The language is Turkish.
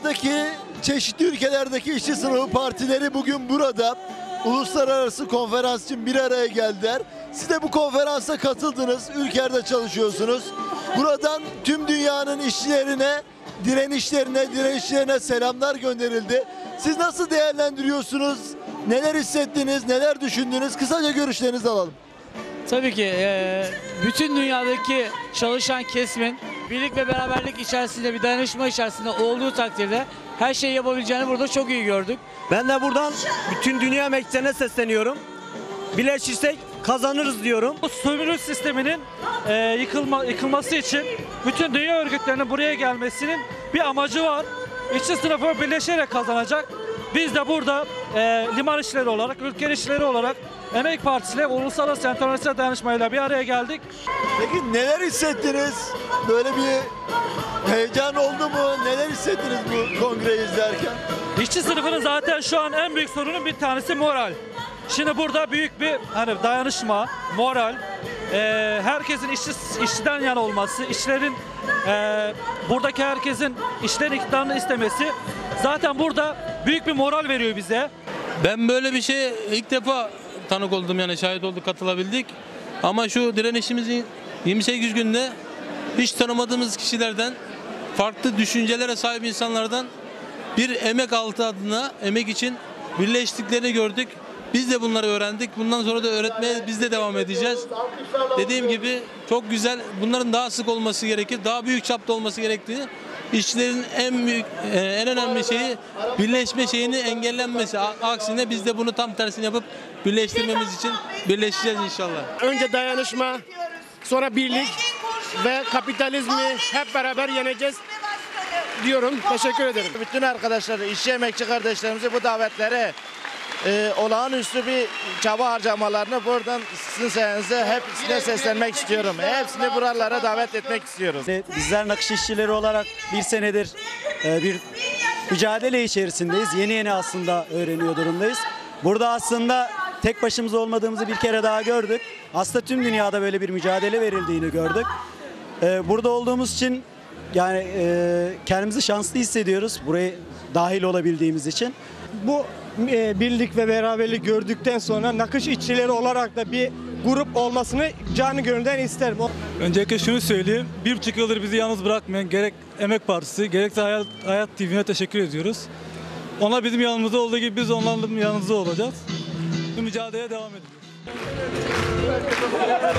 Dünyadaki çeşitli ülkelerdeki işçi sınıfı partileri bugün burada uluslararası konferans için bir araya geldiler. Siz de bu konferansa katıldınız, ülkede çalışıyorsunuz. Buradan tüm dünyanın işçilerine, direnişlerine selamlar gönderildi. Siz nasıl değerlendiriyorsunuz? Neler hissettiniz, neler düşündünüz? Kısaca görüşlerinizi alalım. Tabii ki bütün dünyadaki çalışan kesimin birlik ve beraberlik içerisinde, bir dayanışma içerisinde olduğu takdirde her şeyi yapabileceğini burada çok iyi gördük. Ben de buradan bütün dünya emekçilerine sesleniyorum. Birleşirsek kazanırız diyorum. Bu sömürü sisteminin yıkılması için bütün dünya örgütlerinin buraya gelmesinin bir amacı var. İşçi sınıfı birleşerek kazanacak. Biz de burada liman işleri olarak, ülke işleri olarak Emek Partisi ile Uluslararası Enternasyonel Dayanışmayla bir araya geldik. Peki neler hissettiniz? Böyle bir heyecan oldu mu? Neler hissettiniz bu kongreyi izlerken? İşçi sınıfının zaten şu an en büyük sorunun bir tanesi moral. Şimdi burada büyük bir dayanışma, moral, herkesin işçiden yana olması, işçilerin buradaki herkesin işlerin iktidarını istemesi zaten burada büyük bir moral veriyor bize. Ben böyle bir şeye ilk defa tanık oldum, yani şahit olduk, katılabildik. Ama şu direnişimizin 28 günde hiç tanımadığımız kişilerden, farklı düşüncelere sahip insanlardan bir emek altı adına, emek için birleştiklerini gördük. Biz de bunları öğrendik. Bundan sonra da öğretmeye biz de devam edeceğiz. Dediğim gibi çok güzel. Bunların daha sık olması gerekir. Daha büyük çapta olması gerektiği. İşçilerin en önemli şeyi birleşme şeyini engellenmesi. Aksine biz de bunu tam tersini yapıp birleştirmemiz için birleşeceğiz inşallah. Önce dayanışma, sonra birlik ve kapitalizmi hep beraber yeneceğiz diyorum. Teşekkür ederim. Bütün arkadaşları, işçi emekçi kardeşlerimizi bu davetlere olağanüstü bir çaba harcamalarını buradan sizin sayenizde hepsine seslenmek istiyorum. Hepsini buralara davet etmek istiyoruz. Bizler nakış işçileri olarak bir senedir bir mücadele içerisindeyiz. Yeni aslında öğreniyor durumdayız. Burada aslında tek başımıza olmadığımızı bir kere daha gördük. Aslında tüm dünyada böyle bir mücadele verildiğini gördük. Burada olduğumuz için yani kendimizi şanslı hissediyoruz. Buraya dahil olabildiğimiz için. Bu birlik ve beraberlik gördükten sonra nakış işçileri olarak da bir grup olmasını canı gönülden isterim. Öncelikle şunu söyleyeyim. 1,5 yıldır bizi yalnız bırakmayan gerek Emek Partisi, gerekse Hayat TV'ne teşekkür ediyoruz. Onlar bizim yanımızda olduğu gibi biz onların yanımızda olacağız. Bu mücadeleye devam ediyoruz.